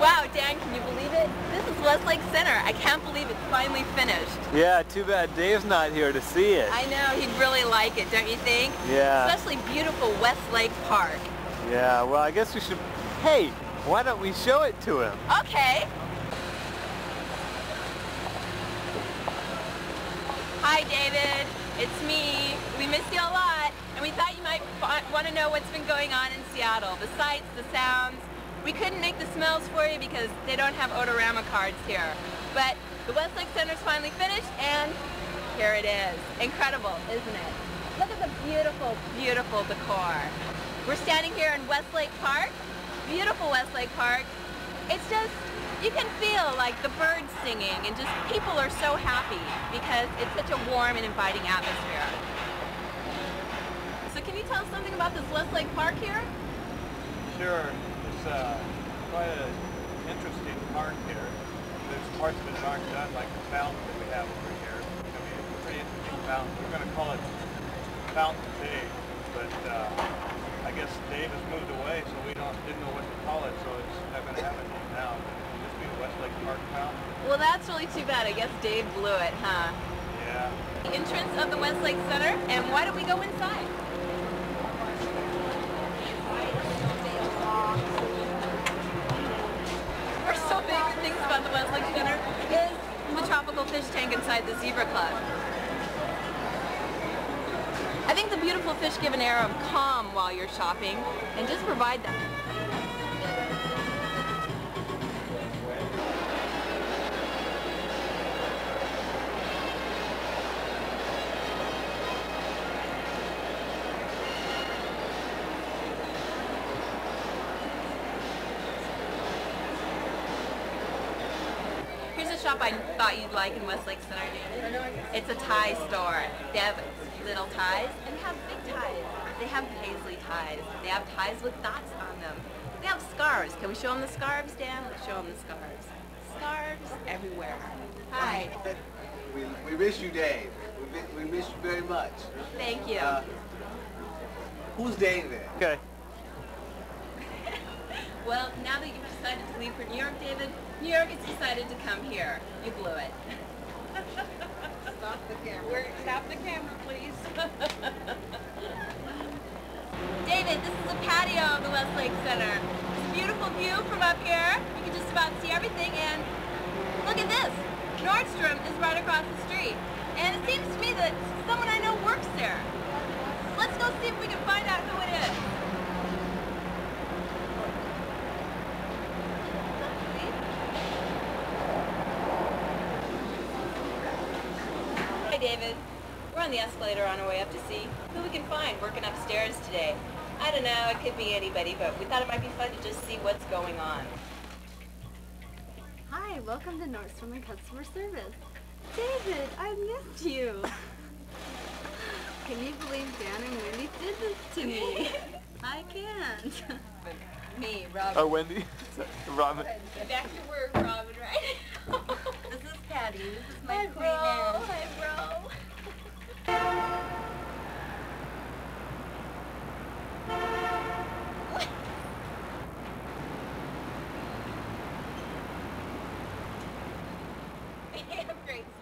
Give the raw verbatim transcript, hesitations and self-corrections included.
Wow, Dan, can you believe it? This is Westlake Center. I can't believe it's finally finished. Yeah, too bad Dave's not here to see it. I know, he'd really like it, don't you think? Yeah. Especially beautiful Westlake Park. Yeah, well, I guess we should... Hey, why don't we show it to him? Okay. Hi, David. It's me. We missed you a lot, and we thought you might want to know what's been going on in Seattle. The sights, the sounds. We couldn't make the smells for you because they don't have Odorama cards here. But the Westlake Center's finally finished, and here it is. Incredible, isn't it? Look at the beautiful, beautiful decor. We're standing here in Westlake Park. Beautiful Westlake Park. It's just, you can feel like the birds singing, and just people are so happy because it's such a warm and inviting atmosphere. So can you tell us something about this Westlake Park here? Sure. It's uh, quite an interesting park here. There's parts of it that aren't done, like the fountain that we have over here. It's going to be a pretty interesting fountain. We're going to call it Fountain Dave, but uh, I guess Dave has moved away, so we don't didn't know what to call it, so it's not going to have a name now. It'll just be the Westlake Park Fountain. Well, that's really too bad. I guess Dave blew it, huh? Yeah. The entrance of the Westlake Center, and why don't we go inside? First so big things about the Westlake Center is the tropical fish tank inside the Zebra Club. I think the beautiful fish give an air of calm while you're shopping, and just provide that. Here's a shop I thought you'd like in Westlake Center. It's a tie store. They have little ties and they have big ties. They have paisley ties. They have ties with dots on them. They have scarves. Can we show them the scarves, Dan? Let's show them the scarves. Scarves everywhere. Hi. We, we miss you, Dave. We, mi- we miss you very much. Thank you. Uh, who's David? Okay. Well, now that you've decided to leave for New York, David, New York has decided to come here. You blew it. Stop the camera. We're, stop the camera, please. David, this is a patio of the Westlake Center. It's a beautiful view from up here. You can just about see everything, and look at this. Nordstrom is right across the street. And it seems to me that someone I know works there. Let's go see if we can find out who it is. Hi, David. We're on the escalator on our way up to see who we can find working upstairs today. I don't know, it could be anybody, but we thought it might be fun to just see what's going on. Hi, welcome to Nordstrom and Customer Service. David, I missed you. Can you believe Dan and Wendy did this to me? I can't. Me, Robin. Oh, Wendy? Robin. Back to work, Robin, right? This is Patty. This is my Hi, queen bro. aunt. Hi, bro. We have great